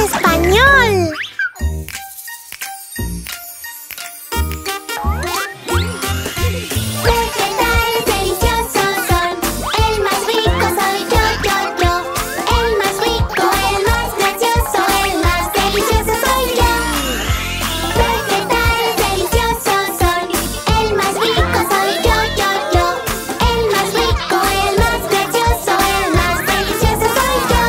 español! Vegetales deliciosos son, el más rico soy yo. El más rico, el más gracioso, el más delicioso soy yo. Vegetales deliciosos son, el más rico soy yo. El más rico, el más gracioso, el más delicioso soy yo.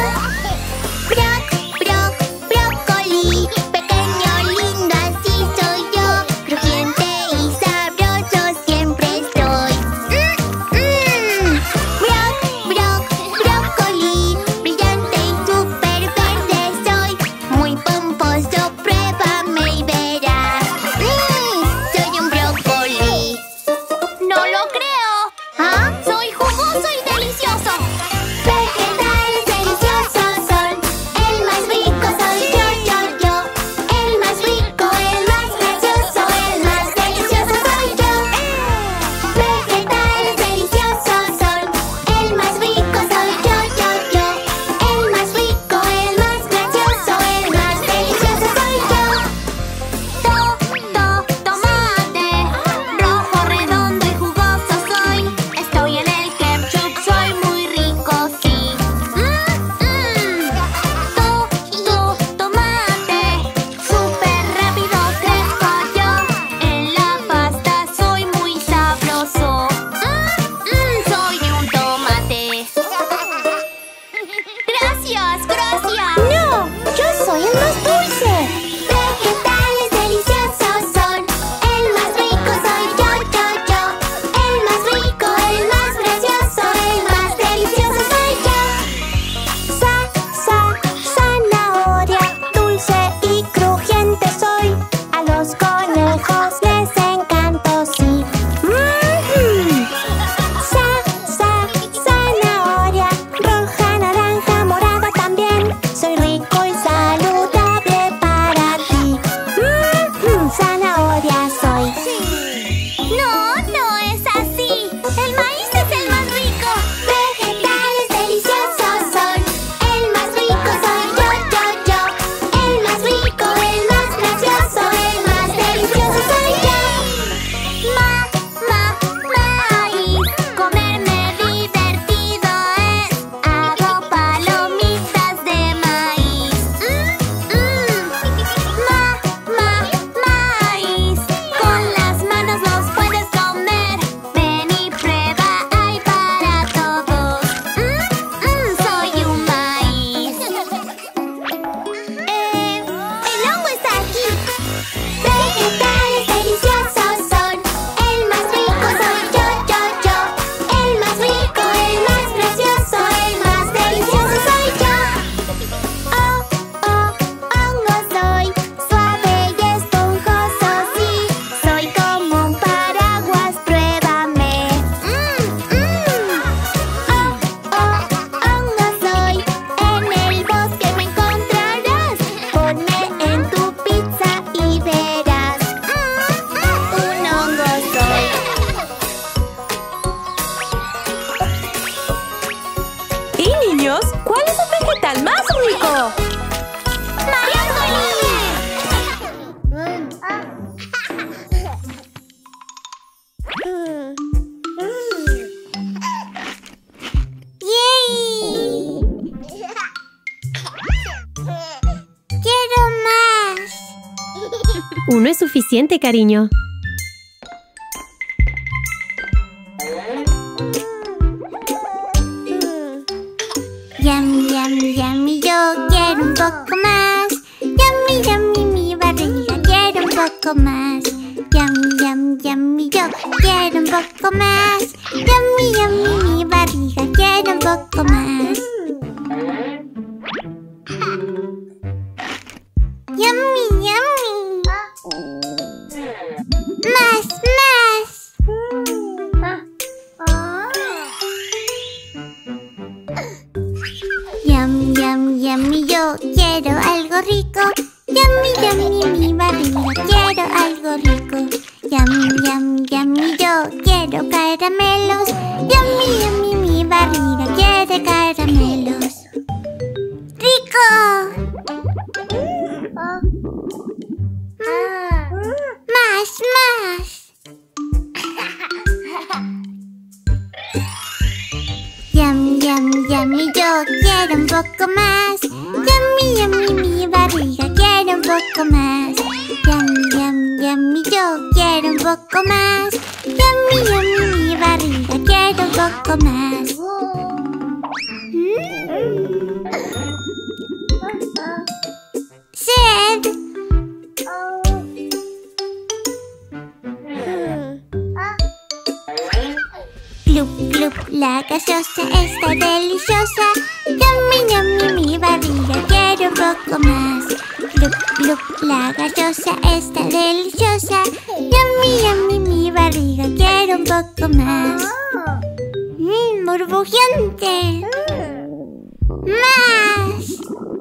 Brócoli, pequeño, lindo, así soy yo. Crujiente y sabroso siempre estoy. Brócoli, brillante y súper verde soy. Muy pomposo, pruébame y verás. Soy un brócoli. ¡No lo creo! ¿Ah? ¡Soy jugoso y delicioso! Vegetales deliciosos son, el más rico soy yo. El más rico, el más gracioso, el más delicioso soy yo. Vegetales deliciosos son, el más rico soy yo. El más rico, el más gracioso, el más delicioso soy yo. Tomate, rojo, redondo y jugoso soy. Estoy en el ketchup, soy muy rico, sí. Tomate, súper rápido crezco yo. En la pasta soy muy sabroso. Soy un tomate. Gracias. ¡No! ¡Yo soy el más dulce! Vegetales deliciosos son, el más rico soy yo. El más rico, el más gracioso, el más delicioso soy yo. Zanahoria, dulce y crujiente soy. A los conejos les encanto, sí. Zanahoria, roja, naranja, morada también. Soy rico y saludable para ti. Zanahoria soy. No es así. El maíz es el más rico. Vegetales deliciosos son, el más rico soy yo. El más rico, el más gracioso, el más delicioso soy yo. Maíz, comerme divertido es. Hago palomitas de maíz. Maíz, con las manos los puedes comer. Ven y prueba, hay para todos. Soy un maíz. El hongo está aquí. Vegetales deliciosos son, el más rico soy yo. El más rico, el más gracioso, el más delicioso soy yo. Hongo soy, suave y esponjoso, sí. Soy como un paraguas, pruébame. Hongo soy, en el bosque me encontrarás. Ponme en tu pizza y verás. Un hongo soy. ¿Y niños? ¿Cuál es el vegetal más rico? ¡Quiero más! Uno es suficiente, cariño. Yummy, yo quiero un poco más. Yummy, mi barriga quiere un poco más. Yummy, yo quiero un poco más. Yummy, mi barriga quiere un poco más. Yummy. Más. Yummy, yo quiero algo rico. Yummy, mi barriga quiero algo rico. Yummy, yo quiero caramelos. Yummy, mi barriga quiere caramelos. ¡Rico! quiero un poco más. Yummy, yummy, mi barriga quiere un poco más. Yummy, yummy, yummy, yo quiero un poco más. Yummy, yummy, mi barriga quiere un poco más. Sed. Glup, glup, la gaseosa está deliciosa. Yummy, yummy, mi barriga quiere un poco más. Glup, glup, la gaseosa está deliciosa. Yummy, yummy, mi barriga quiere un poco más. Burbujeante. Más.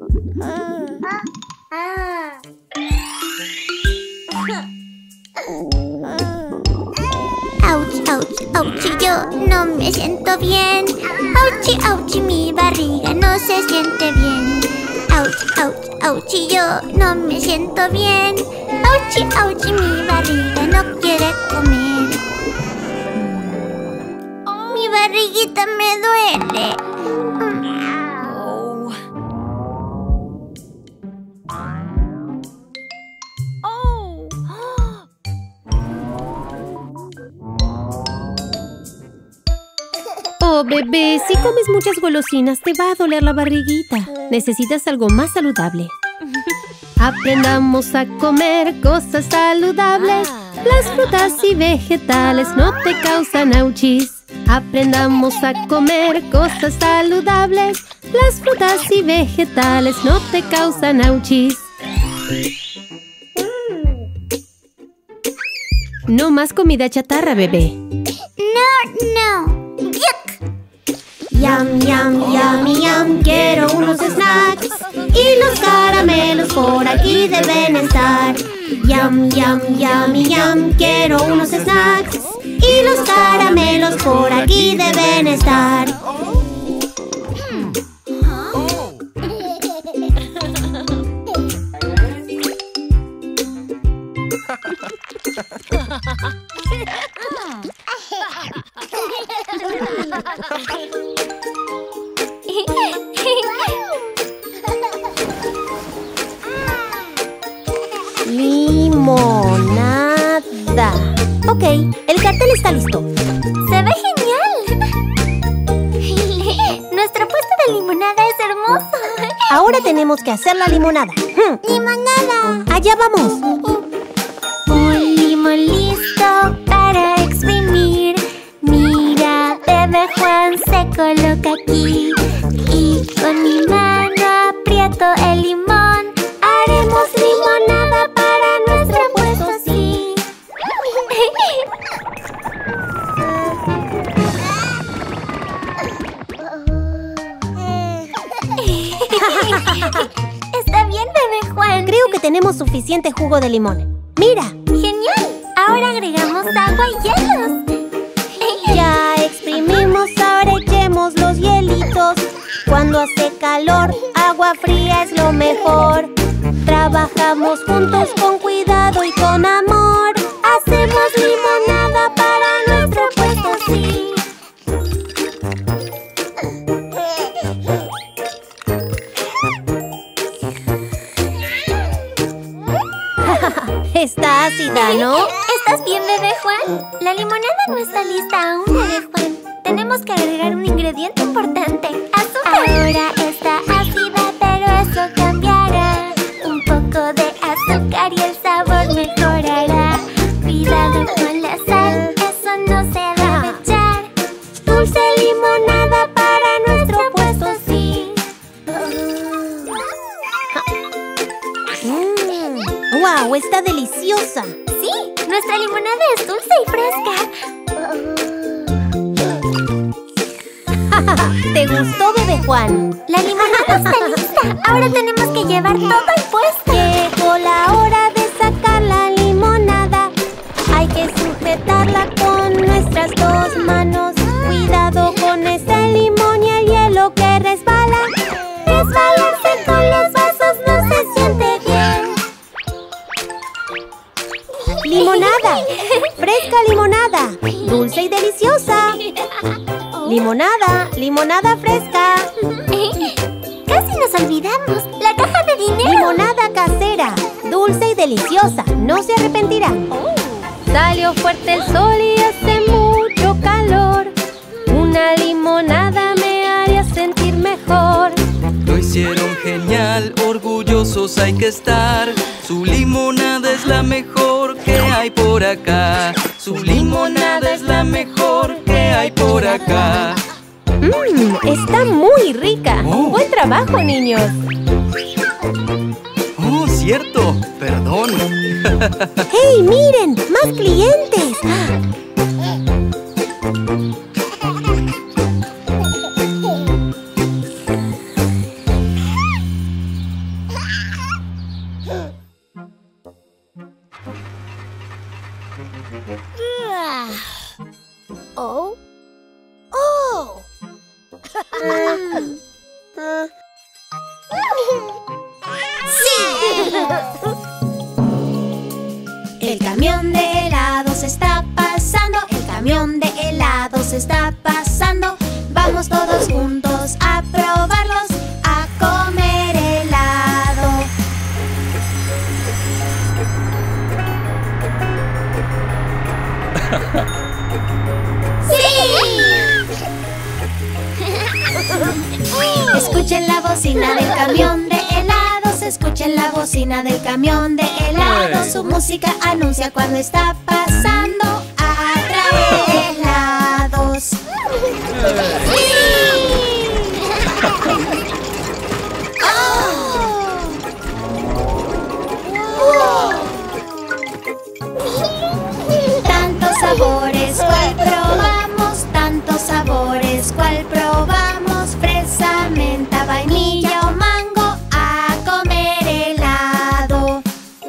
Ouch, ouch, ouch, yo no me siento bien. Ouchi, ouchi, mi barriga no se siente bien. Ouch, ouch, ouchi, yo no me siento bien. Ouchi, ouchi, mi barriga no quiere comer. Mi barriguita me duele. Oh, bebé, si comes muchas golosinas te va a doler la barriguita. Necesitas algo más saludable. Aprendamos a comer cosas saludables. Las frutas y vegetales no te causan auchis. Aprendamos a comer cosas saludables. Las frutas y vegetales no te causan auchis. No más comida chatarra, bebé. No. Yuck. Yum, yum, yummy, yum, quiero unos snacks. Y los caramelos por aquí deben estar. Yum, yum, yummy, yum, quiero unos snacks. Y los caramelos por aquí deben estar. Limonada. Ok, el cartel está listo. ¡Se ve genial! Nuestro puesto de limonada es hermoso. Ahora tenemos que hacer la limonada. ¡Limonada! Allá vamos. Un limón listo para exprimir. Mira, bebé Juan se coloca aquí. Y con mi mano aprieto el limón. Haremos limonada para nuestro puesto, sí. Está bien, bebé Juan. Creo que tenemos suficiente jugo de limón. ¡Mira! ¡Genial! Ahora agregamos agua y hielos. Ya exprimimos, ahora echemos los hielitos. Cuando hace calor, agua fría es lo mejor. Trabajamos juntos con cuidado y con amor. Hacemos limonada para nuestro puesto, sí. Está ácida, ¿no? ¿Estás bien, bebé Juan? La limonada no está lista aún, bebé Juan. Tenemos que agregar un ingrediente importante: azúcar. Ahora está ácida, pero eso cambiará. Un poco de azúcar y el sabor mejorará. Cuidado con la sal, eso no se debe echar. Dulce limonada para nuestro puesto, sí. ¡Wow! ¡Está deliciosa! Sí, nuestra limonada es dulce y fresca. ¿Te gustó, bebé Juan? La limonada está lista. Ahora tenemos que llevar todo al puesto. Llegó la hora de sacar la limonada. Hay que sujetarla con nuestras dos manos. Cuidado con ese limón y el hielo que resbala. Resbalarse con los vasos no se siente bien. ¡Limonada! ¡Fresca limonada! ¡Dulce y deliciosa! ¡Limonada! ¡Limonada fresca! deliciosa, no se arrepentirá. Salió fuerte el sol y hace mucho calor. Una limonada me haría sentir mejor. Lo hicieron genial, orgullosos hay que estar. Su limonada es la mejor que hay por acá. Su limonada es la mejor que hay por acá. Está muy rica. Buen trabajo, niños. Oh, cierto. Perdón. ¡Hey, miren! ¡Más clientes! Oh. Oh. ¡Sí! El camión de helados está pasando, el camión de helados está pasando. Vamos todos juntos a probarlos, a comer helado. Escuchen la bocina del camión de helados, escuchen la bocina del camión de helados. Su música anuncia cuando está pasando a traer helados. Tantos sabores, ¿cuál probamos? Tantos sabores, ¿cuál probamos? Fresa, menta, vainilla o mango, a comer helado.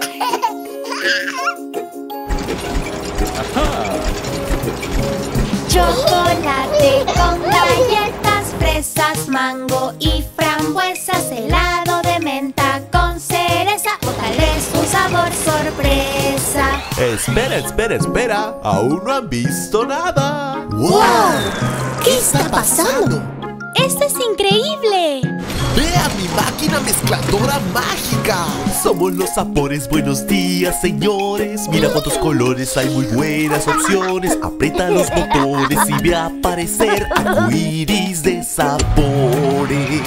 Chocolate con galletas, fresas, mango y frambuesas, helado de menta con cereza o tal vez un sabor sorpresa. Espera, espera, espera. Aún no han visto nada. ¡Wow! ¿Qué está pasando? ¡Esto es increíble! ¡Vea mi máquina mezcladora mágica! Somos los sabores. Buenos días, señores. Mira cuántos colores, hay muy buenas opciones. Aprieta los botones y ve a aparecer arcoíris de sabores.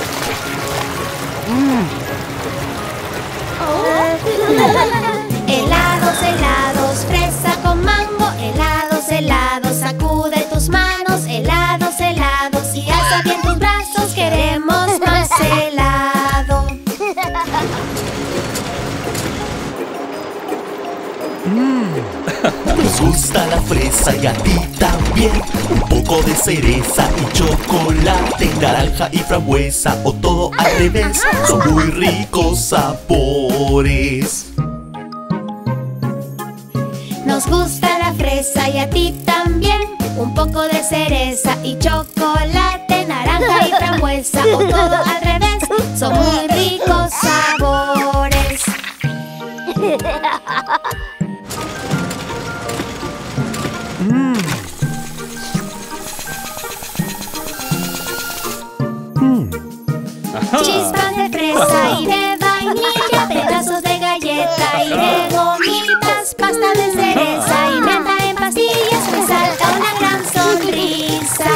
Helados, helados, fresa con mango. Helados, helados, sacude tus manos. Helados, helados, y alza bien tus brazos. Queremos más helado. Nos gusta la fresa y a ti también. Un poco de cereza y chocolate, naranja y frambuesa o todo al revés. Son muy ricos sabores. Nos gusta la fresa y a ti también. Un poco de cereza y chocolate, naranja y frambuesa o todo al revés. Son muy ricos sabores. Chispas de fresa y de vainilla, pedazos de galleta y de gomitas, pasta de cereza y menta en pastillas, me salta una gran sonrisa.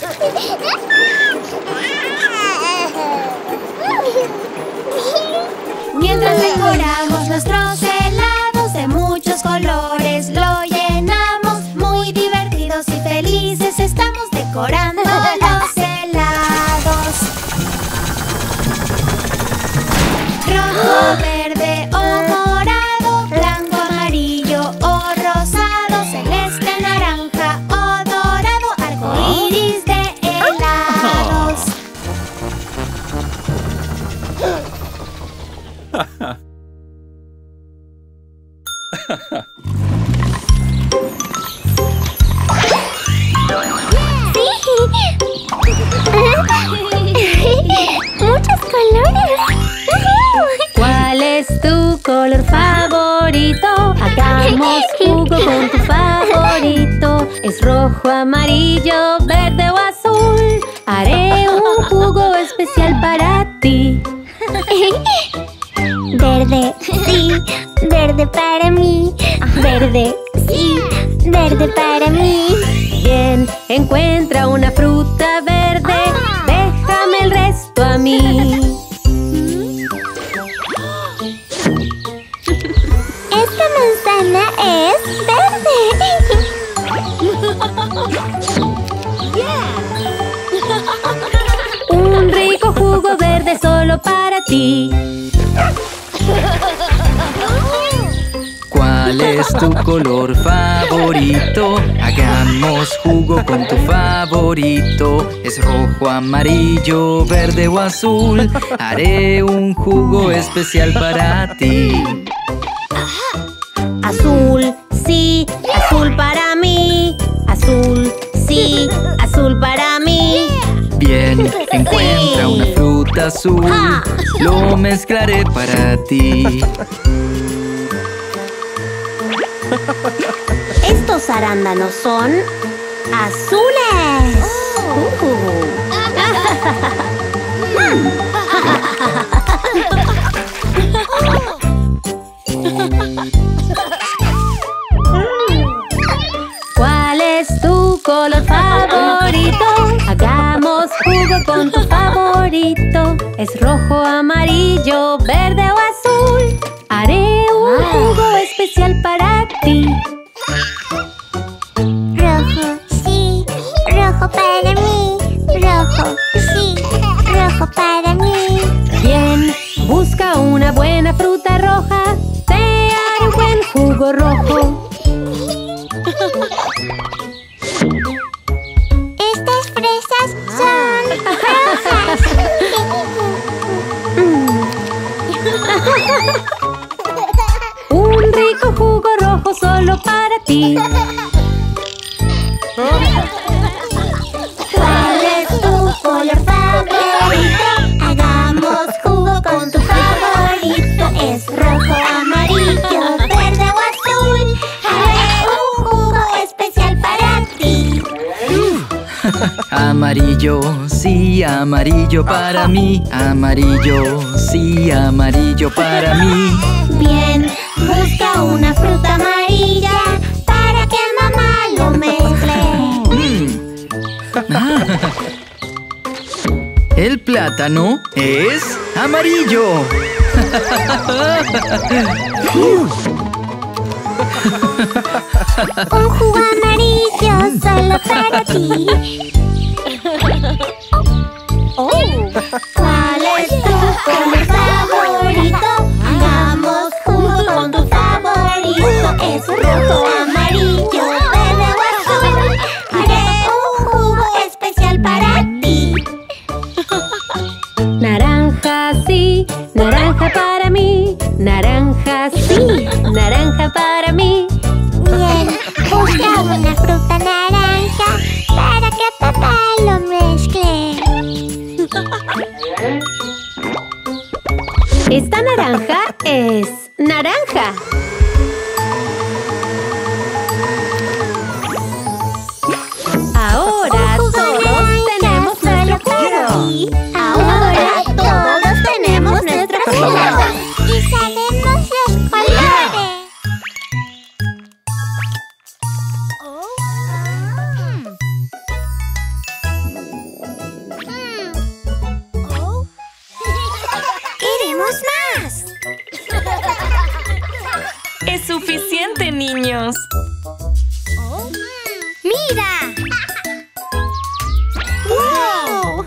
Mientras decoramos nuestros helados de muchos colores, lo llenamos, muy divertidos y felices estamos decorando los helados. Rojo, verde o morado, blanco, amarillo o rosado, celeste, naranja o dorado, arcoíris de helados. ¡Muchos colores! ¿Cuál es tu color favorito? Hagamos jugo con tu favorito. ¿Es rojo, amarillo, verde o azul? Haré un jugo especial para ti. Verde, sí. Verde para mí. Verde, sí, verde para mí. Bien, encuentra una fruta verde. Déjame el resto a mí. Esta manzana es verde. Un rico jugo verde solo para ti. ¿Cuál es tu color favorito? Hagamos jugo con tu favorito. ¿Es rojo, amarillo, verde o azul? Haré un jugo especial para ti. Azul, sí, azul para mí. Azul, sí, azul para mí. Bien, encuentra una fruta azul. Lo mezclaré para ti. Estos arándanos son azules. ¿Cuál es tu color favorito? Hagamos jugo con tu favorito. ¿Es rojo, amarillo, verde o azul? Haré un jugo especial para ti. Rojo, sí, rojo para mí. Rojo, sí, rojo para mí. Bien, busca una buena fruta roja. Te haré un buen jugo rojo. Estas fresas son rojas. Un rico jugo rojo solo para ti. ¿Cuál es tu color favorito? Hagamos jugo con tu favorito. ¿Es rojo, amarillo, verde o azul? Haré un jugo especial para ti. Amarillo, sí, amarillo para mí. Amarillo, sí, amarillo para mí. Bien, busca una fruta amarilla para que mamá lo mezcle. El plátano es amarillo. Un jugo amarillo solo para ti. ¿Cuál es tu color favorito? Hagamos jugo con tu favorito. ¿Es rojo, amarillo, verde o azul? Haré un jugo especial para ti. Naranja, sí, naranja para mí. Naranja, sí, naranja para mí. Bien, busca una fruta naranja para que papá lo mezcle. Esta naranja es naranja. Ahora todos tenemos nuestro jugo. Ahora todos tenemos nuestro jugo. Y sabemos los colores. ¡Queremos más! Es suficiente, niños. ¡Mira! ¡Wow!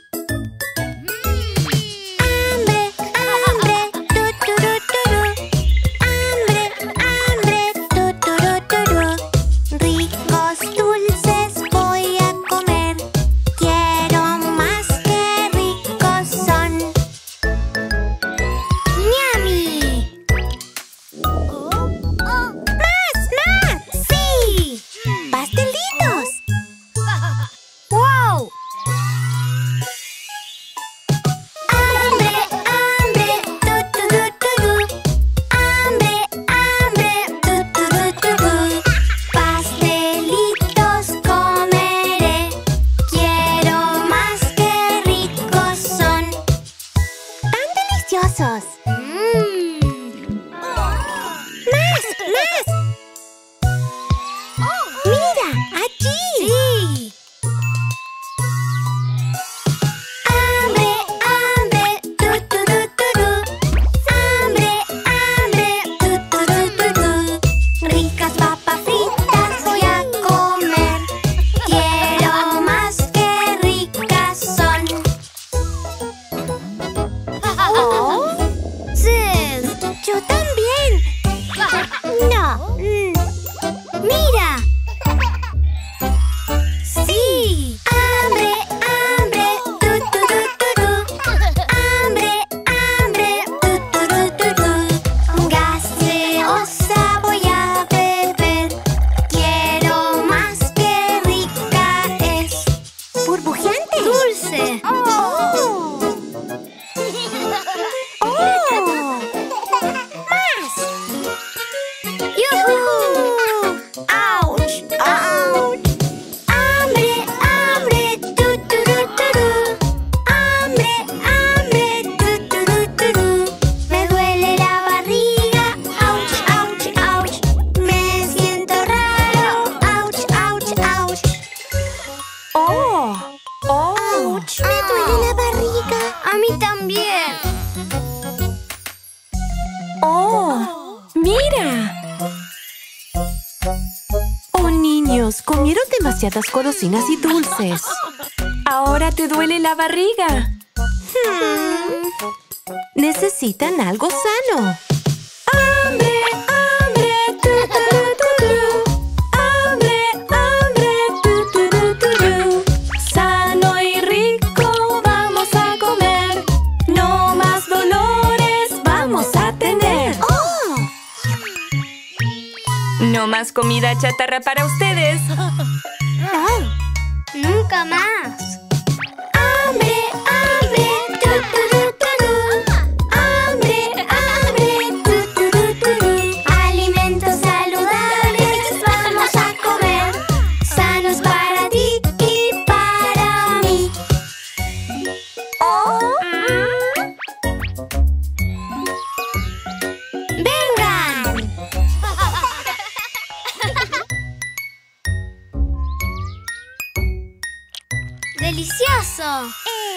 ¡Hambre, hambre! ¡Tuturuturu! ¡Hambre, hambre! ¡Tuturuturu! Ricos dulces voy a comer. Quiero más, que ricos son. ¡Yummy! ¡Más, más! ¡Sí! ¡Pastelitos! ¡Wow! ¡Hambre, hambre! ¡Tuturuturu! ¡Hambre, hambre! ¡Tuturuturu! Pastelitos comeré. Quiero más, que ricos son. ¡Tan deliciosos! demasiadas golosinas y dulces. Ahora te duele la barriga. Necesitan algo sano. ¡Hambre, hambre! ¡Tu, tu, tu, tu! ¡Hambre, hambre! ¡Tu, tu, tu, tu, tu! Sano y rico vamos a comer. No más dolores vamos a tener. ¡Oh! No más comida chatarra para ustedes. ¡Nunca más! ¡Hambre, hambre! ¡Tu, tu, tu, tu, tu! ¡Hambre, hambre! ¡Tu, tu, tu, tu, tu! Alimentos saludables vamos a comer, sanos para ti y para mí. ¡Vengan! ¡Delicioso!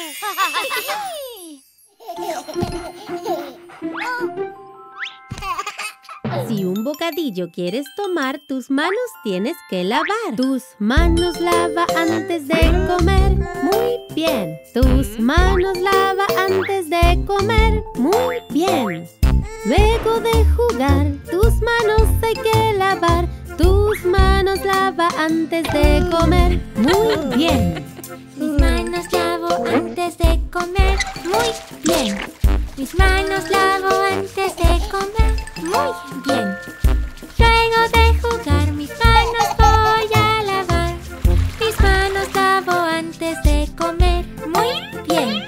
Si un bocadillo quieres tomar, tus manos tienes que lavar. Tus manos lava antes de comer. Muy bien. Tus manos lava antes de comer. Muy bien. Luego de jugar, tus manos hay que lavar. Tus manos lava antes de comer. Muy bien. Mis manos lavo antes de comer. Muy bien. Mis manos lavo antes de comer. Muy bien. Luego de jugar, mis manos voy a lavar. Mis manos lavo antes de comer. Muy bien.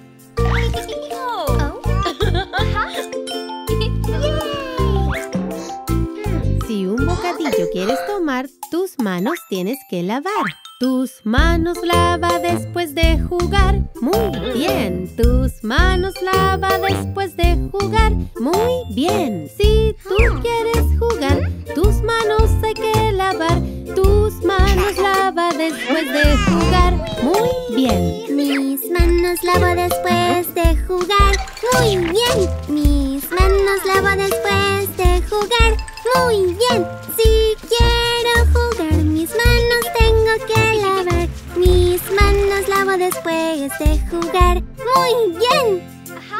Si un bocadillo quieres tomar, tus manos tienes que lavar. Tus manos lava después de jugar. Muy bien. Tus manos lava después de jugar. Muy bien. Si tú quieres jugar, tus manos hay que lavar. Tus manos lava después de jugar. Muy bien. Mis manos lavo después de jugar. Muy bien. Mis manos lavo después de jugar. Muy bien. Si quiero jugar, mis manos tengo que lavar. Mis manos lavo después de jugar. Muy bien.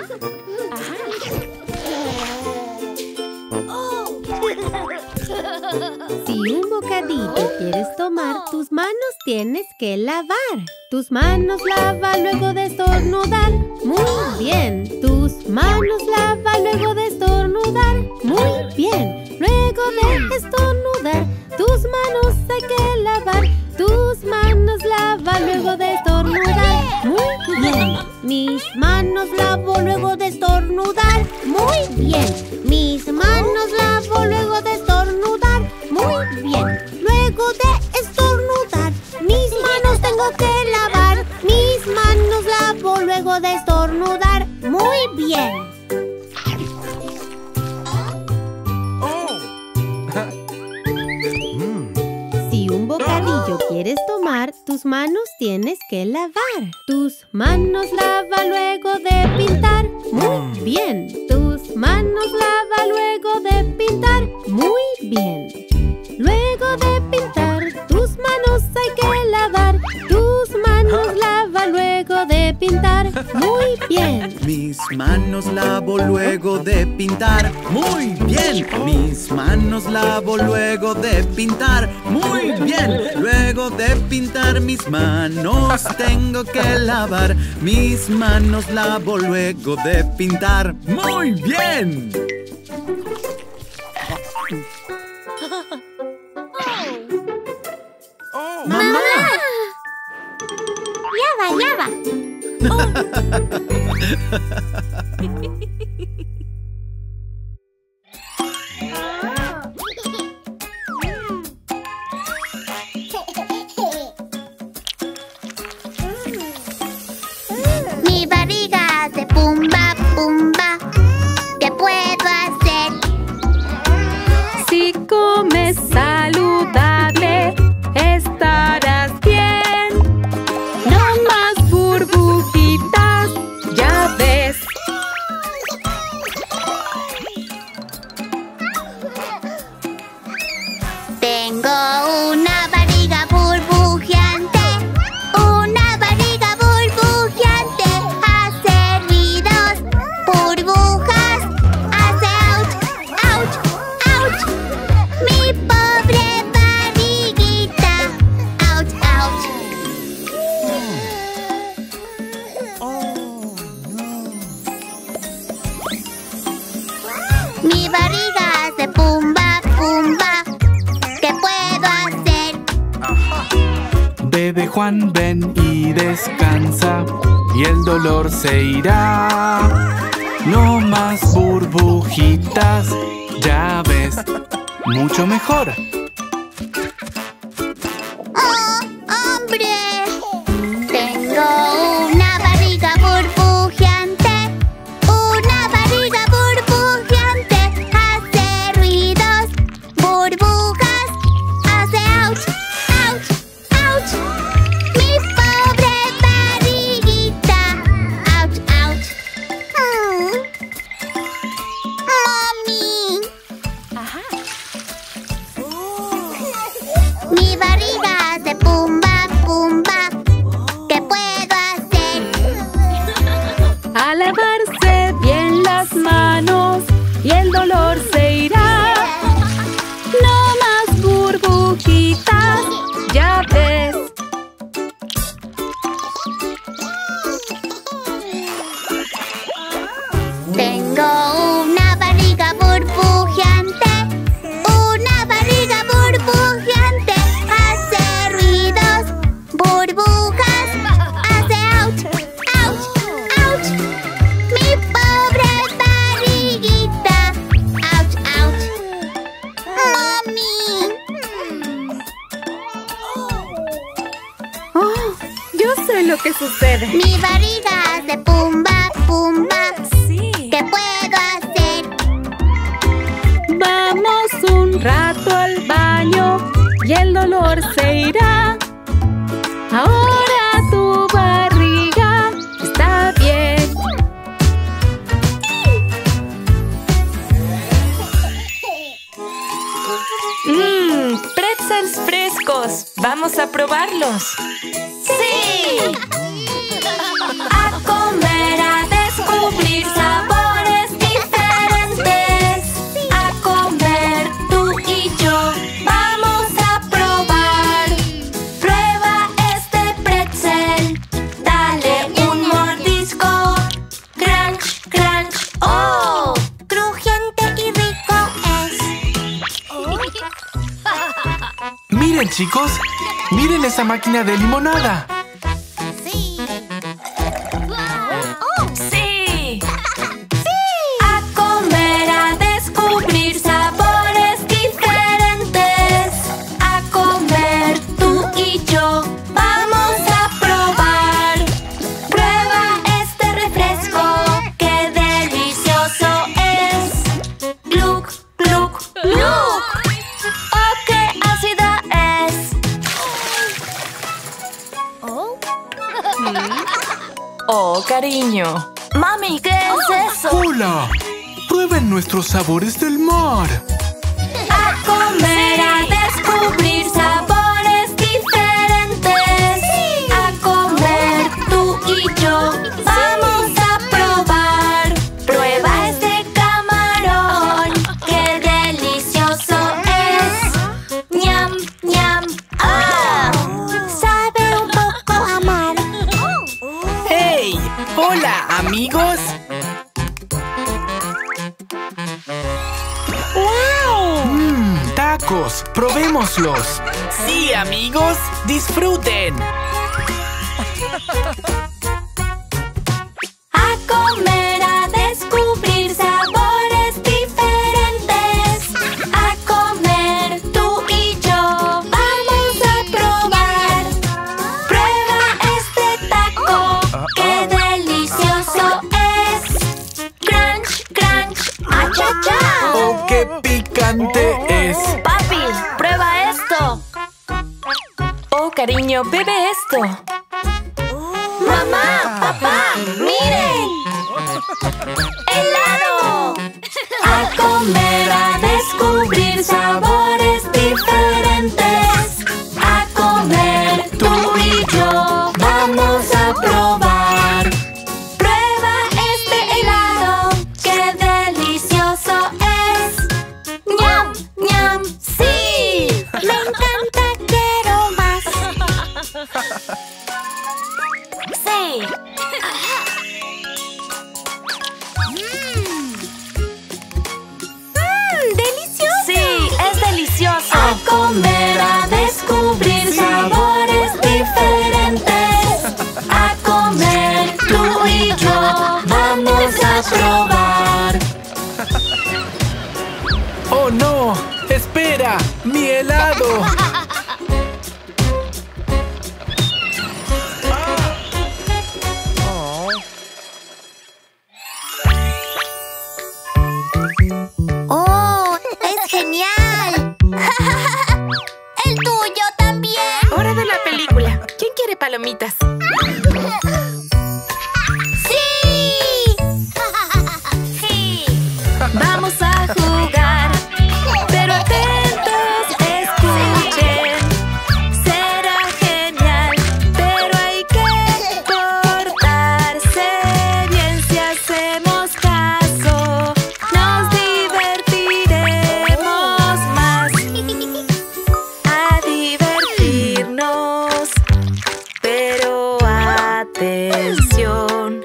Si un bocadillo quieres tomar, tus manos tienes que lavar. Tus manos lava luego de estornudar. Muy bien. Tus manos lava luego de estornudar. Muy bien. Luego de estornudar, tus manos hay que lavar. Tus manos lava luego de estornudar. Muy bien. Mis manos lavo luego de estornudar. Muy bien. Mis manos lavo luego de estornudar. Muy bien. Luego de estornudar, mis manos tengo que lavar. Mis manos lavo luego de estornudar. Muy bien. Si un bocadillo quieres tomar, tus manos tienes que lavar. Tus manos lava luego de pintar. Muy bien. Tus manos lava luego de pintar. Muy bien. Luego de pintar, tus manos hay que lavar. Tus manos lava luego de pintar. Muy bien. Mis manos lavo luego de pintar. Muy bien. Mis manos lavo luego de pintar. Muy bien. Luego de pintar, mis manos tengo que lavar. Mis manos lavo luego de pintar. Muy bien. ¡Mamá! ¡Ya va! Mi barriga hace pumba, pumba. ¿Qué puedo hacer? Si comes saludable, estarás bien. No más burbujitas, ya ves. Mi barriga hace pumba, pumba. ¿Qué puedo hacer? Bebé Juan, ven y descansa, y el dolor se irá. No más burbujitas, ya ves, mucho mejor. ¡Oh, hombre! Tengo una barriga burbujeante. Una barriga burbujeante. Hace ruidos, burbujas. Hace ouch, ouch, ouch. Mi pobre barriguita. Ouch, ouch. Mami. Mi barriga hace pumba, pumba. ¿Qué puedo hacer? A lavarse bien las manos y el dolor se irá. No más burbujitas, ya ves. Tengo una barriga burbujeante. Una barriga burbujeante. Hace ruidos, burbujas. Hace ouch, ouch, ouch. Mi pobre barriguita. Ouch, ouch. Mami. Oh, yo sé lo que sucede. Mi barriga hace pumba, pumba. Sí. ¿Qué puedo hacer? Vamos un rato al baño y el dolor se irá. Ahora tu barriga está bien. Pretzels frescos. Vamos a probarlos. ¡Sí! A comer, a descubrir sabores diferentes. A comer, tú y yo vamos a probar. Prueba este pretzel. Dale un mordisco. Crunch, crunch, oh. Crujiente y rico es. Miren, chicos, miren esa máquina de limonada. Sí. Sí. A comer, a descubrir sabores diferentes. A comer, tú y yo vamos a probar. Prueba este refresco, qué delicioso es. Gluck, gluck, gluck. Oh, qué ácida es. Oh, cariño. Mami, ¿qué es eso? ¡Hola! Prueben nuestros sabores del mar. A comer, a descubrir sabores diferentes. A comer, tú y yo vamos a probar. Prueba este camarón, qué delicioso es. Ñam, ñam, ah. Sabe un poco amargo. ¡Hey! ¡Hola, amigos! ¡Tacos! ¡Probémoslos! Sí, amigos, disfruten. A comer, a descubrir sabores diferentes. A comer, tú y yo vamos a probar. Prueba este taco, qué delicioso es. Crunch, crunch, cha-cha. ¡Oh, qué picante es! Papi, prueba esto. Oh, cariño, bebe esto. Mamá, papá, miren. ¡Helado! A comer, a descubrir sabores diferentes. A comer, tú y yo vamos a probar. Prueba este helado, qué delicioso es. ¡Ñam, ñam! ¡Sí! Me encanta, quiero más. probar. ¡Oh no! ¡Espera! ¡Mi helado! ¡Oh! ¡Es genial! ¡El tuyo también! Hora de la película. ¿Quién quiere palomitas? ¡Sí! ¡Sí! Vamos a jugar, pero atentos, escuchen. Será genial, pero hay que portarse bien si hacemos caso. Nos divertiremos más. A divertirnos, pero atención.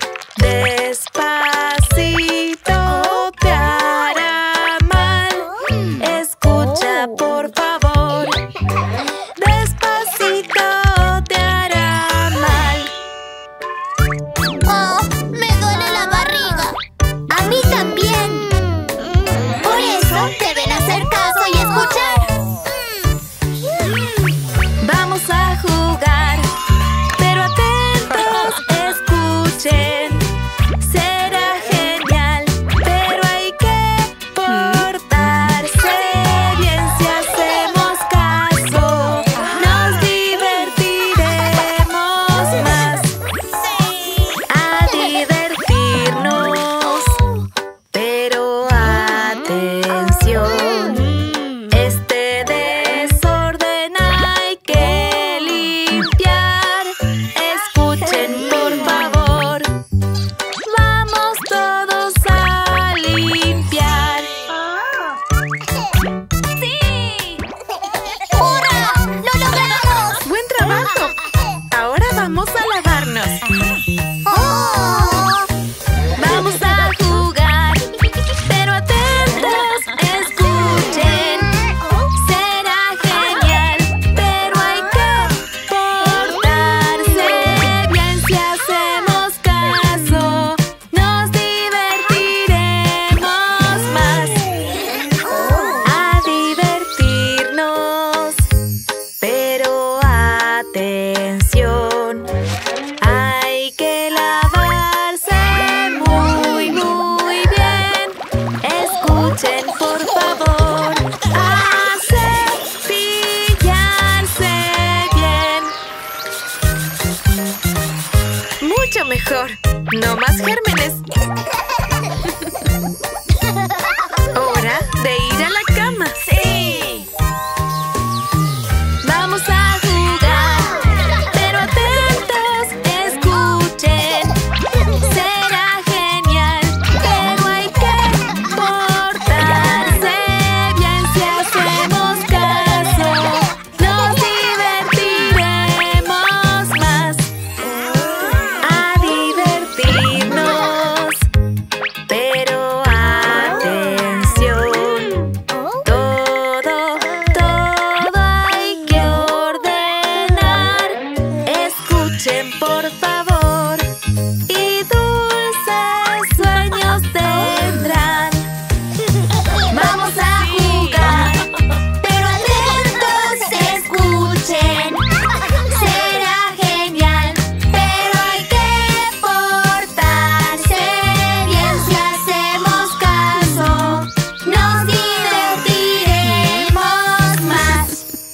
Despacito te hará mal. Escucha, por favor. Despacito te hará mal. ¡Oh! ¡Me duele la barriga! ¡A mí también! Por eso deben hacer caso y escuchar. Vamos a jugar, pero atentos, escuchen. Será genial, pero hay que portarse bien si hacemos caso. Nos divertiremos más. A divertirnos, pero atención. Este desorden hay que limpiar. Escuchen, por favor. Vamos todos a limpiar. ¡Sí! ¡Hurra! ¡Lo logramos! ¡Buen trabajo! Ahora vamos a lavarnos. ¡Oh! Vamos a jugar, pero atentos, escuchen. Será genial, pero hay que portarse bien si hacemos caso. Nos divertiremos más. A divertirnos, pero atención. Hay que lavarse muy, muy bien. Escuchen, por favor. A cepillarse bien. Mucho mejor. No más gérmenes. Hora de ir a la cama. ¡Sí! Vamos a jugar, pero atentos, escuchen. Será genial, pero hay que portarse bien si hacemos caso. Nos divertiremos más. A divertirnos, pero atención. Todo hay que ordenar. Escuchen, por favor, y dulces sueños tendrán. Vamos a jugar, pero atentos, escuchen. Será genial, pero hay que portarse bien si hacemos caso. Nos divertiremos más.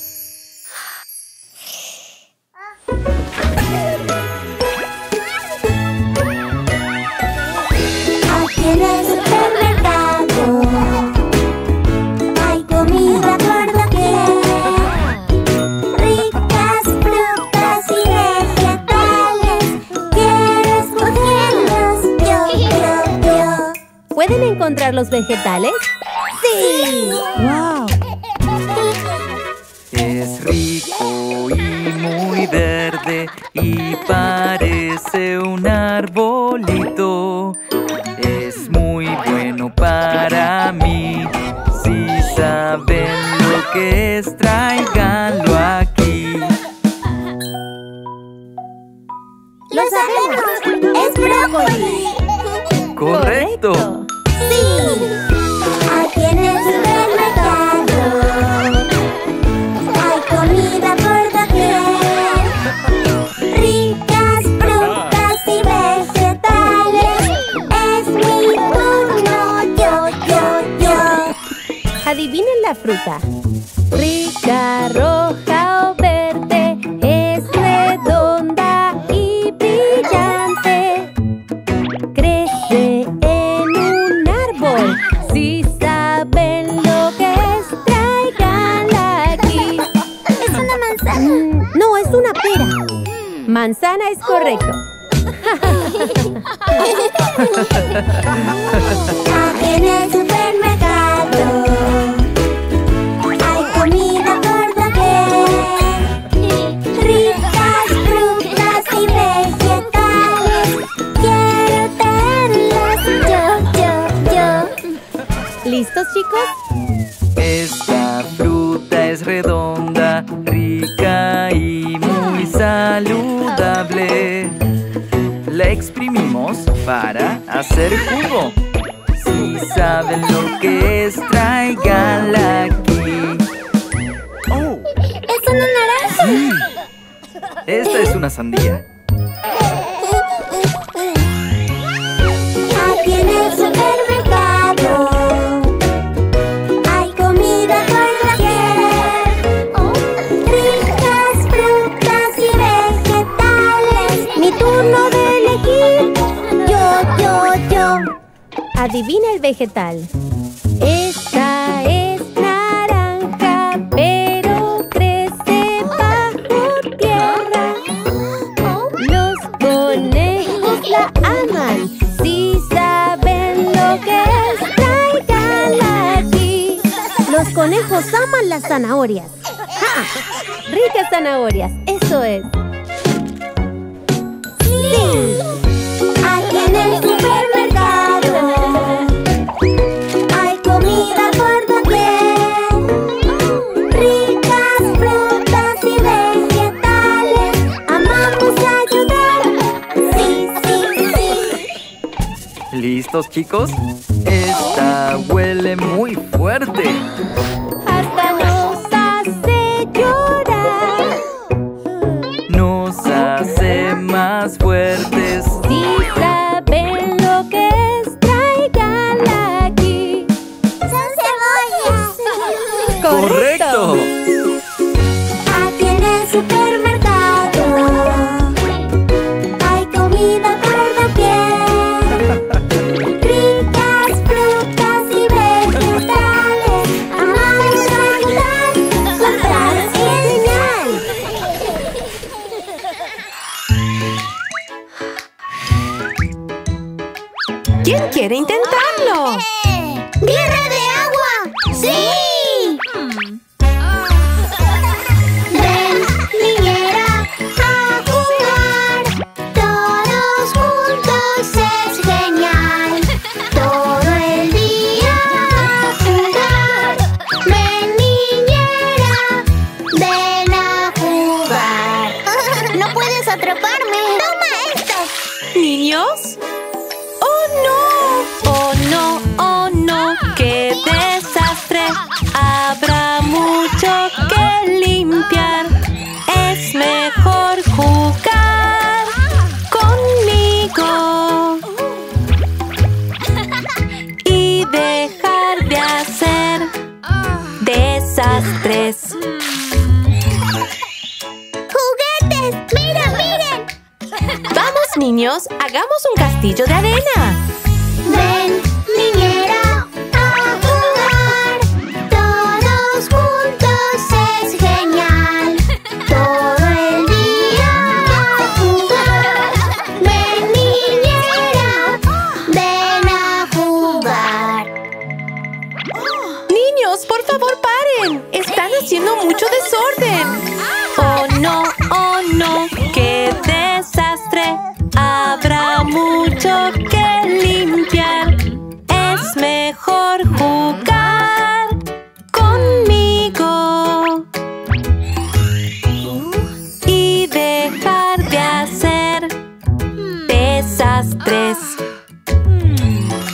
Aquí en el supermercado hay comida por doquier, ricas frutas y vegetales. Quiero escogerlos yo. ¿Pueden encontrar los vegetales? ¡Sí! ¡Wow! Es rico y muy verde y parece un arbolito. Es muy bueno para mí. Si saben lo que es, tráiganlo aquí. ¡Lo sabemos! ¡Es brócoli! Correcto. ¡Correcto! ¡Sí! Aquí en el supermercado hay comida por doquier, ricas frutas y vegetales. Es mi turno, yo. Adivinen la fruta. Rica, roja o verde, es redonda y brillante. Crece en un árbol. Si saben lo que es, tráiganla aquí. ¿Es una manzana? No, es una pera. Manzana es correcto. Aquí en el supermercado hay comida por doquier, ricas frutas y vegetales. Quiero tenerlas yo. ¿Listos, chicos? Esta fruta es redonda, rica y muy saludable. La exprimimos para hacer jugo. Si saben lo que es, tráiganla aquí. ¡Oh! ¿Es una naranja? Sí. Esta es una sandía. Aquí en el supermercado hay comida por doquier, ricas frutas y vegetales. Mi turno de elegir, yo. Adivina el vegetal. Esta es naranja, pero crece bajo tierra. Los conejos la aman. Si saben lo que es, tráiganla aquí. Los conejos aman las zanahorias. ¡Ja! Ricas zanahorias, eso es. ¡Sí! Aquí en el supermercado hay comida por doquier, ricas frutas y vegetales. Amamos ayudar. Sí. ¿Listos, chicos? Esta huele muy fuerte. Hasta nos hace llorar. Nos hace más fuertes. Si saben lo que es, tráiganla aquí. Son cebollas. ¡Correcto! Aquí en el supermercado hay comida por doquier, ricas frutas y vegetales. Amamos ayudar, comprar es genial. ¿Quién quiere intentarlo? ¡Guerra de agua! ¡Sí! Ven, niñera, a jugar. Todos juntos es genial. Todo el día a jugar. Ven, niñera, ven a jugar. No puedes atraparme. Toma esto. ¿Niños? ¡Oh no! ¡Qué desastre! Habrá mucho que limpiar. Es mejor jugar conmigo y dejar de hacer desastres. ¡Juguetes! ¡Miren! Vamos, niños, hagamos un castillo de arena. Ven, niñera, a jugar. Todos juntos es genial. Todo el día a jugar. Ven, niñera, ven a jugar. Niños, por favor, paren. Están haciendo mucho desorden. Oh no, qué desastre. Habrá mucho que limpiar. Es mejor jugar conmigo y dejar de hacer desastres.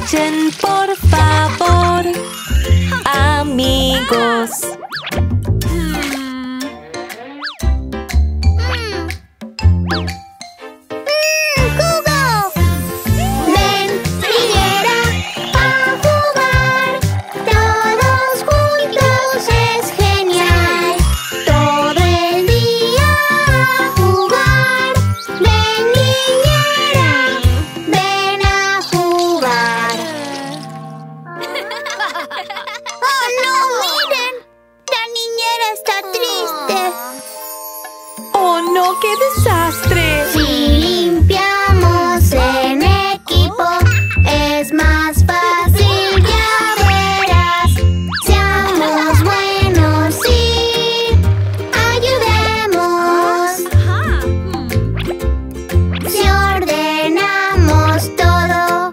escuchen, por favor, amigos. ¡Qué desastre! Si limpiamos en equipo, es más fácil, ya verás. Seamos buenos y ayudemos. Si ordenamos todo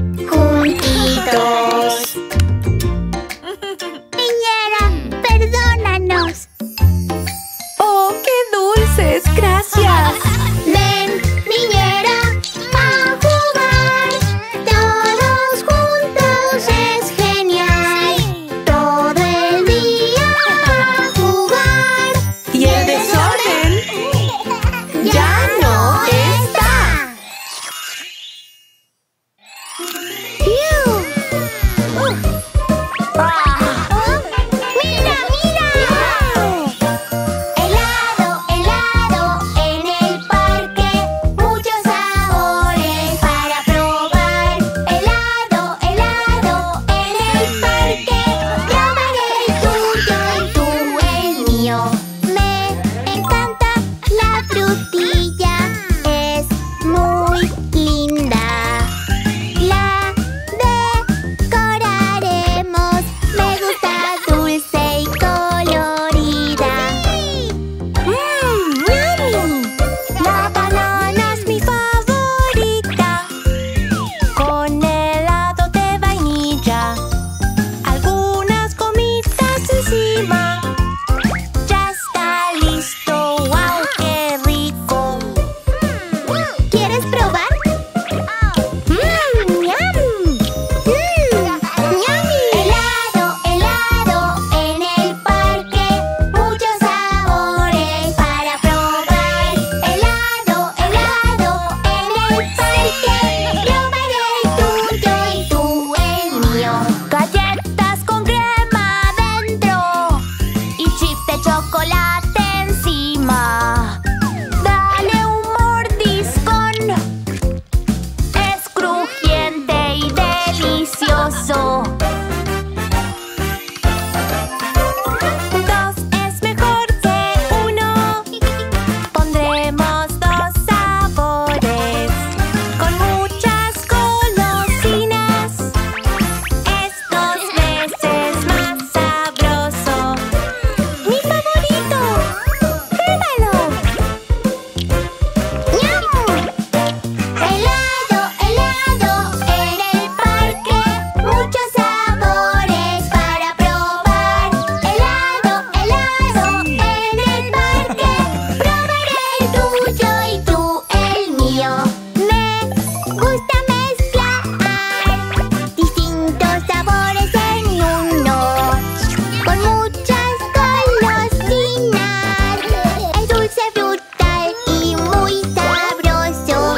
juntitos. Niñera, perdónanos. ¡Oh, qué dulces! ¡Gracias! Ven, niñera, a jugar. Todos juntos es genial. Todo el día a jugar. ¿Y el desorden? ¡Ya no está! ¡Mira, mira! Helado, helado en el parque, muchos sabores para probar. Helado, helado en el parque, probaré el tuyo y tú el mío. Me encanta la frutilla, es muy linda. La decoraremos, me gusta dulce y colorida. ¡Yummy! La banana es mi favorita, con helado de vainilla, algunas gomitas encima. Ya está listo, ¡wow! ¡Qué rico! ¿Quieres probar? ¡Yum! ¡Yummy! Helado, helado en el parque, muchos sabores para probar. Helado, helado en el parque, probaré el tuyo y tú el mío. Galletas con crema dentro y chips de chocolate encima. Dale un mordiscón, es crujiente y delicioso. Dos es mejor que uno. Pondremos dos sabores con muchas golosinas. Es 2 veces más sabroso. ¡Mi favorito! ¡Pruébalo! ¡Yum! Helado, helado en el parque, muchos sabores para probar. Helado, helado en el parque, probaré el tuyo y tú el mío. Me gusta mezclar distintos sabores en uno, con muchas golosinas. Es dulce, frutal y muy sabroso.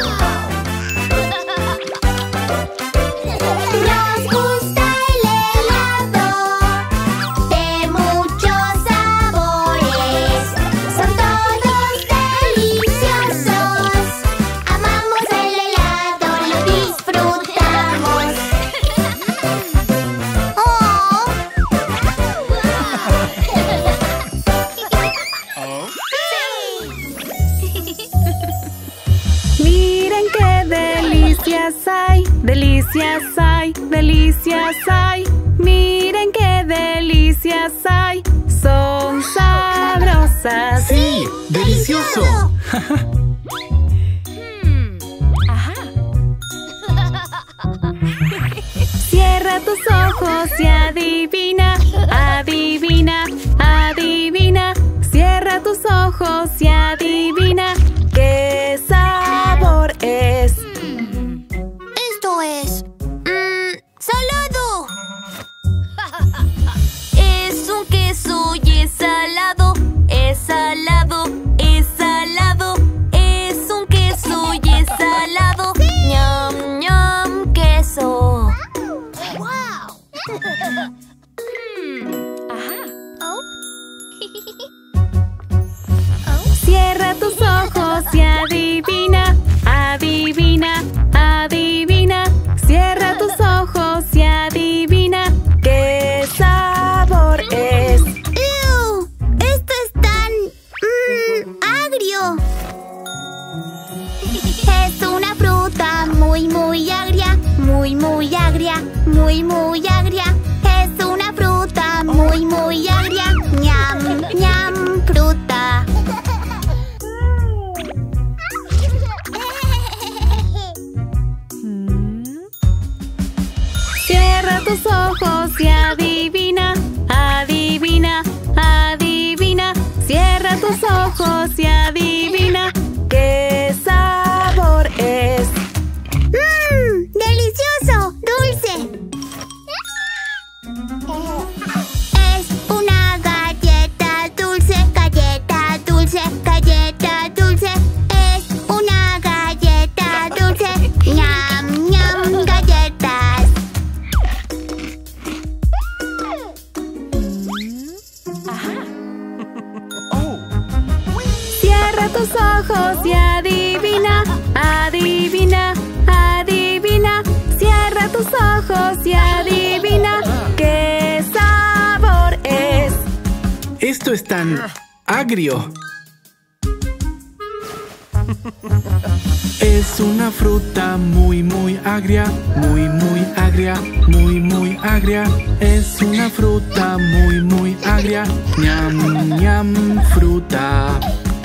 Nos gusta el helado de muchos sabores. Son todos deliciosos. Amamos el helado, lo disfrutamos. Miren qué delicias hay, delicias hay, delicias hay. Miren qué delicias hay, son sabrosas. ¡Sí! ¡Delicioso! Cierra tus ojos y adivina, adivina, adivina. Cierra tus ojos y adivina qué sabor es. Esto es... Cierra tus ojos y adivina, adivina, adivina. Cierra tus ojos y adivina qué sabor es. ¡Ew! ¡Esto es tan... agrio! Es una fruta muy, muy agria. Muy, muy agria. Muy, muy agria. Es una fruta muy, muy agria. ¡Ñam, ñam, fruta! Cierra tus ojos y adivina, adivina, adivina. Cierra tus ojos y adivina qué sabor es. ¡Delicioso! ¡Dulce! Es una galleta dulce, galleta dulce, galleta dulce. Es una galleta dulce. ¡Ñam, ñam, galletas! Cierra tus ojos y adivina, adivina, adivina. Cierra tus ojos y adivina qué sabor es. Esto es tan agrio. Es una fruta muy, muy agria. Muy, muy agria. Muy, muy agria. Es una fruta muy, muy agria. Ñam, ñam, fruta.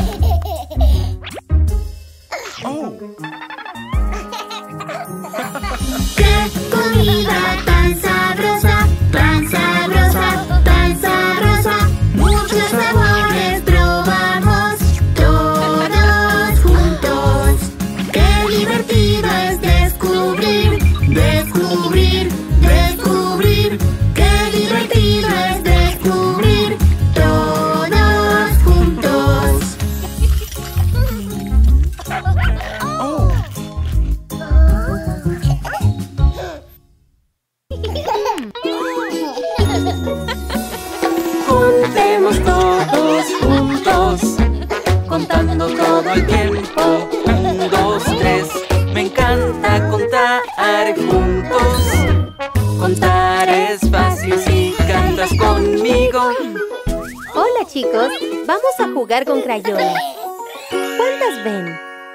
¡Qué comida tan sabrosa! ¡Tan sabrosa! ¡Tan sabrosa! Muchos sabores probamos todos juntos. ¡Qué divertido es descubrir! ¡Descubrir! ¡Descubrir! ¡Qué divertido es descubrir! Todos juntos. Contemos todos juntos, contando todo el tiempo. 1, 2, 3. Me encanta contar juntos. Contar es fácil si cantas conmigo. Hola chicos, vamos a jugar con crayolas. ¿Cuántas ven?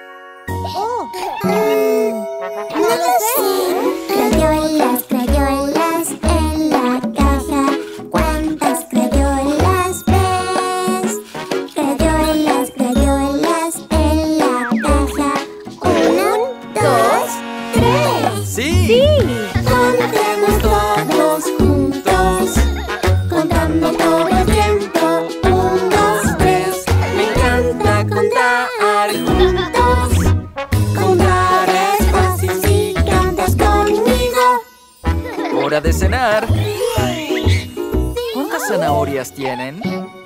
No lo sé. Crayolas, crayolas en la caja. ¿Cuántas crayolas ves? Crayolas, crayolas en la caja. 1, 2, 3. ¡Sí! Contemos todos juntos, contando todo el tiempo. 1, 2, 3. Me encanta contar Juntos, contar es fácil si cantas conmigo. Hora de cenar. ¿Cuántas zanahorias tienen?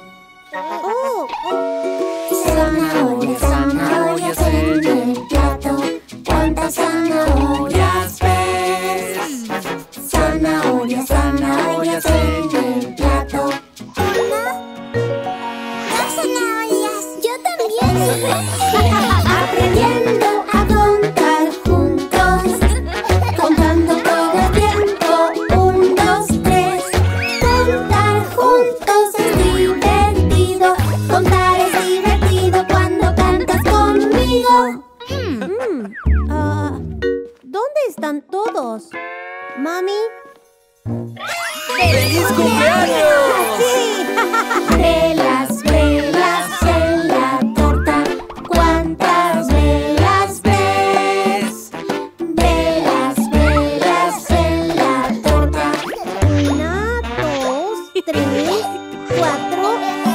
Zanahorias, zanahorias en el plato. ¿Cuántas zanahorias ves? Zanahorias, zanahorias en el plato. 2 zanahorias. Yo también. Aprendiendo a contar juntos, contando todo el tiempo. 1, 2, 3. Contar juntos es divertido. Contar es divertido cuando cantas conmigo. ¿Dónde están todos? ¿Mami? ¡Feliz cumpleaños! Velas, velas en la torta. ¿Cuántas velas ves? Velas, velas en la torta. 1, 2, 3, 4,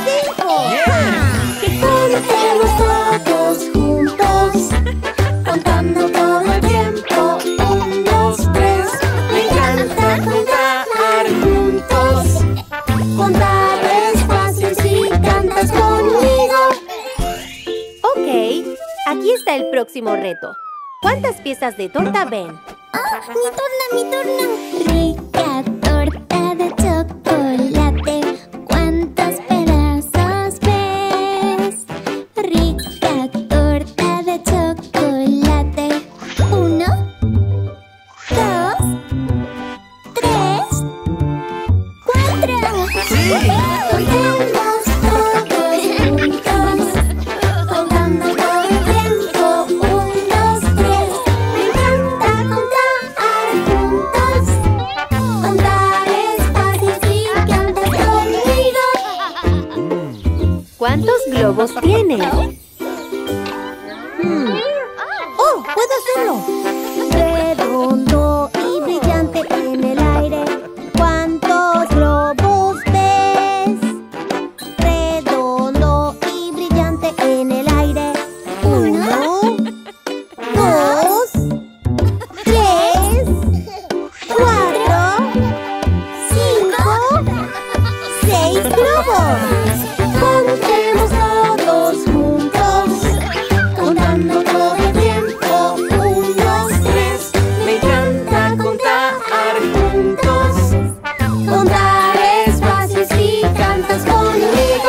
5. Contemos todos juntos, contando todo el tiempo. 1, 2, 3. Me encanta contar juntos. Contar es fácil si cantas conmigo. Ok, aquí está el próximo reto. ¿Cuántas piezas de torta ven? Mi turno, mi turno. Rica torta de ¿Cuántos globos tienes? ¡Oh! ¡Puedo hacerlo! Redondo y brillante en el aire. ¿Cuántos globos ves? Redondo y brillante en el aire. 1, 2, 3, 4, 5, 6 globos. Contemos todos juntos, contando todo el tiempo. 1, 2, 3. Me encanta contar juntos. Contar es fácil si cantas conmigo.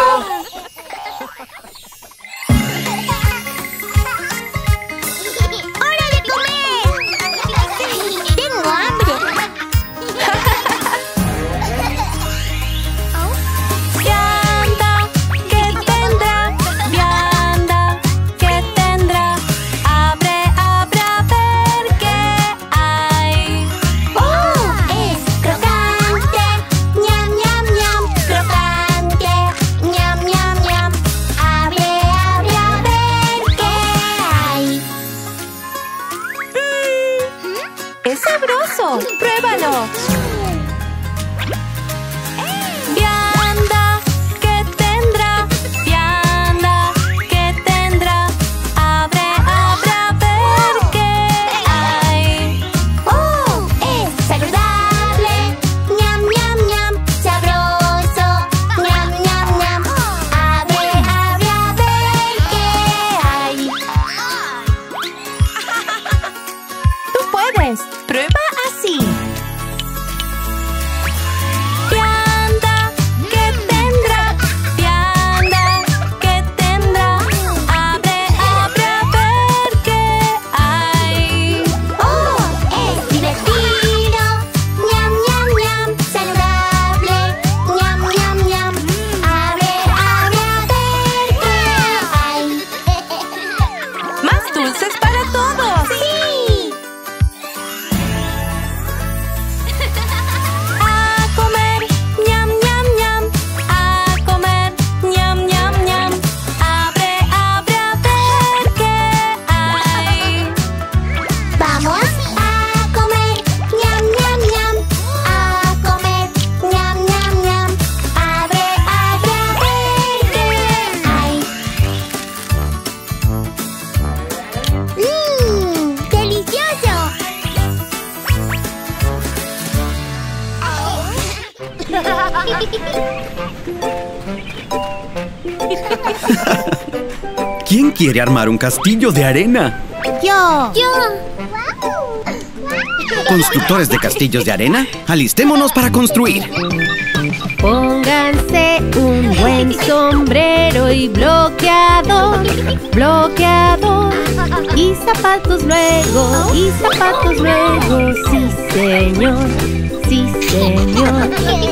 ¡Hora de comer! ¡Tengo hambre! Vianda, ¿qué tendrá? Vianda, ¿qué tendrá? Abre, abre a ver qué hay. ¡Oh! Es crocante, ñam, ñam, ñam. Crocante, ñam, ñam, ñam. Abre, abre a ver qué hay. ¡Es sabroso! ¡Pruébalo! Vianda, ¿qué tendrá? Vianda, ¿qué tendrá? Abre, abre a ver qué hay. ¡Oh! Es saludable, ñam, ñam, ñam. Sabroso, ñam, ñam, ñam. Abre, abre a ver qué hay. ¡Tú puedes! ¡Prueba así! Vianda, ¿qué tendrá? Vianda, ¿qué tendrá? Abre, abre a ver qué hay. ¡Oh! Es divertido, ñam, ñam, ñam. Saludable, ñam, ñam, ñam. Abre, abre a ver qué hay. ¡Más dulces para todos! ¡Sí! A comer, ñam, ñam, ñam. A comer, ñam, ñam, ñam. Abre, abre a ver qué hay. Vamos a comer, ñam, ñam, ñam. A comer, ñam, ñam, ñam. Abre, abre a ver qué hay. ¡Delicioso! ¿Quién quiere armar un castillo de arena? ¡Yo! ¿Constructores de castillos de arena? Alistémonos para construir. Pónganse un buen sombrero y bloqueador, bloqueador. Y zapatos luego, sí señor, sí señor.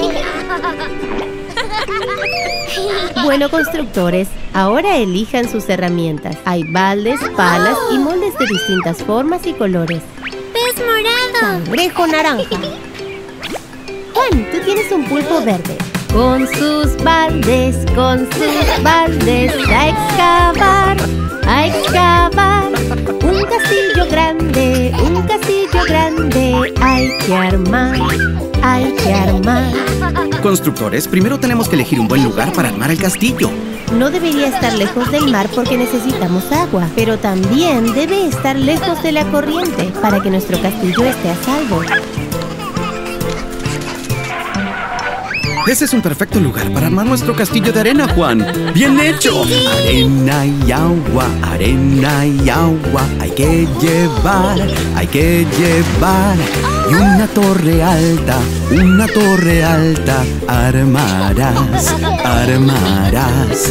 Bueno, constructores, ahora elijan sus herramientas. Hay baldes, palas y moldes de distintas formas y colores. ¡Pez morado! Cangrejo naranja. Juan, tú tienes un pulpo verde. Con sus baldes, a excavar, a excavar. Un castillo grande, hay que armar, hay que armar. Constructores, primero tenemos que elegir un buen lugar para armar el castillo. No debería estar lejos del mar porque necesitamos agua, pero también debe estar lejos de la corriente para que nuestro castillo esté a salvo. Ese es un perfecto lugar para armar nuestro castillo de arena, Juan. ¡Bien hecho! Arena y agua, hay que llevar, Y una torre alta, armarás, armarás.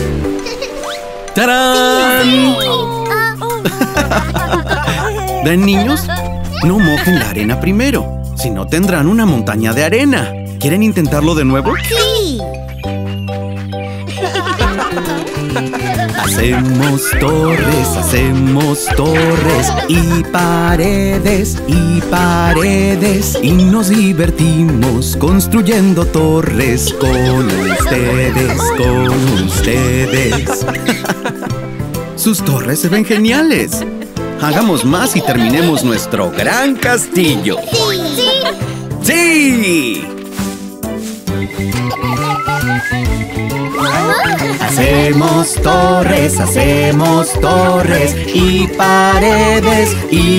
¡Tarán! ¿Ven, niños? No mojen la arena primero, si no tendrán una montaña de arena. ¿Quieren intentarlo de nuevo? ¡Sí! Hacemos torres y paredes y nos divertimos construyendo torres con ustedes. Sus torres se ven geniales. Hagamos más y terminemos nuestro gran castillo. ¡Sí! Hacemos torres y paredes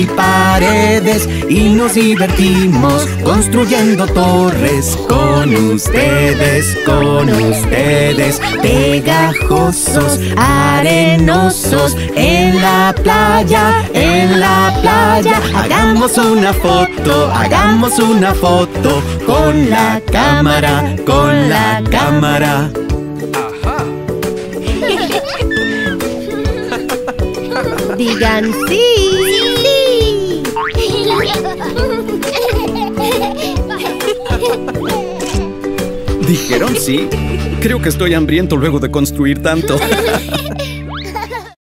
y nos divertimos construyendo torres con ustedes, pegajosos, arenosos, en la playa. Hagamos una foto con la cámara. Digan sí. ¿Dijeron sí? Creo que estoy hambriento luego de construir tanto.